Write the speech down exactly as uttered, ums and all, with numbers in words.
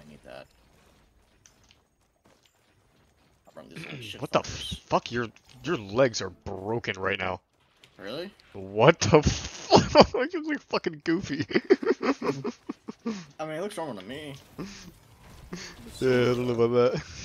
need that. I'll run these little shit What the fuckers. fuck? Your your legs are broken right now. Really? What the fuck? You look like fucking Goofy. I mean, it looks normal to me. Yeah, I don't know about that.